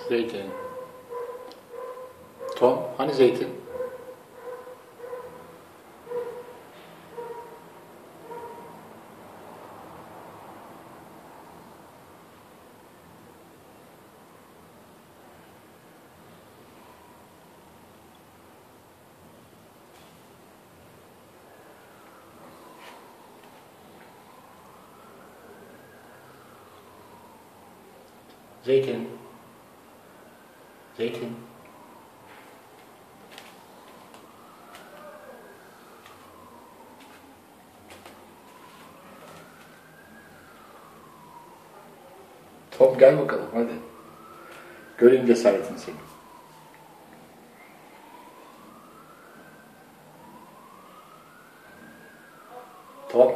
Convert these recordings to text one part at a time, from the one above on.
Zeytin. Tom, hani zeytin? Zeytin. Zeytin. Tom gel bakalım hadi. Göreyim cesaretini senin. Tom.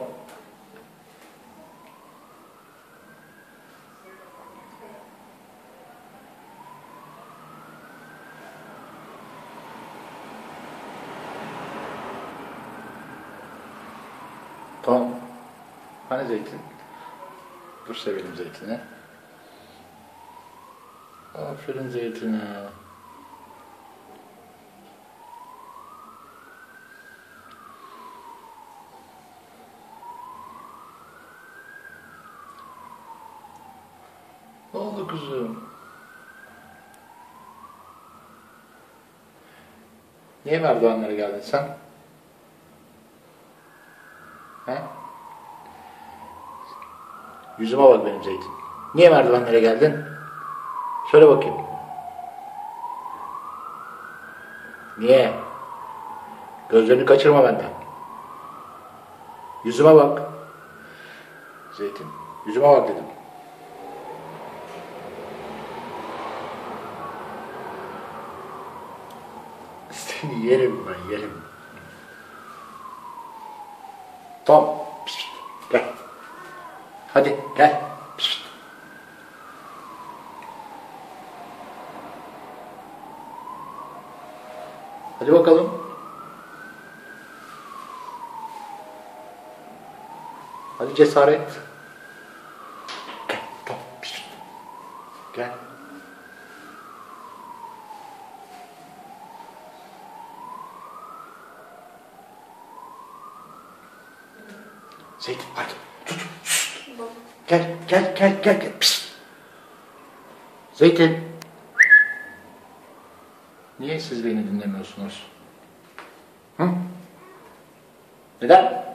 Tom. Hani zeytin? Dur sevelim zeytini. Aferin zeytine. Ne oldu kızım? Niye merdivenlere geldin sen? He? Yüzüme bak benim zeytin. Niye merdivenlere geldin? Söyle bakayım. Niye? Gözlerini kaçırma benden. Yüzüme bak. Zeytin. Yüzüme bak dedim. Seni yerim ben, yerim. Tom. Pişt, gel. Hadi gel. Pişt. Hadi bakalım. Hadi cesaret. Gel. Tom. Pişt. Gel. Zeytin hadi tut. Gel gel gel gel gel. Pişt. Zeytin. Niye siz beni dinlemiyorsunuz? Hı? Neden?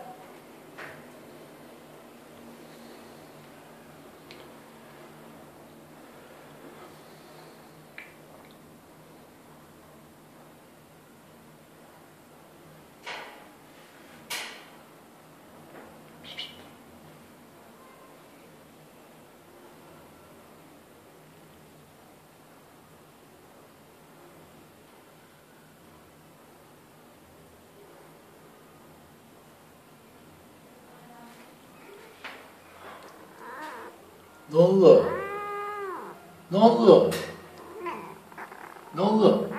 Ne oldu? Ne oldu? Ne oldu?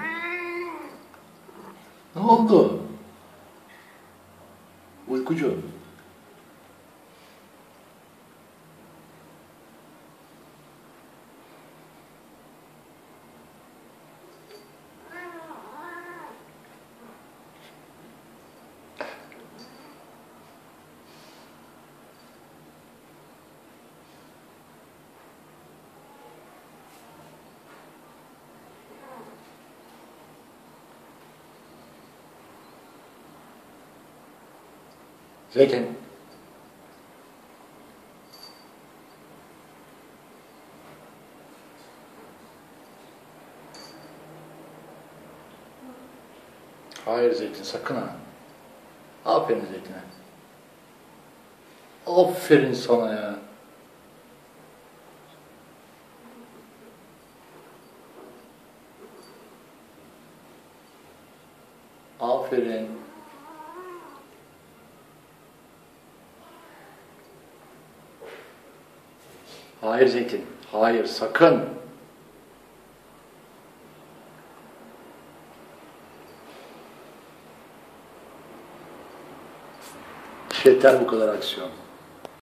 Ne oldu? Uykucu. Zeytin. Hayır Zeytin sakın ha. Aferin Zeytin'e. Aferin sana ya. Aferin. Hayır Zeytin. Hayır sakın. Yeter bu kadar aksiyon.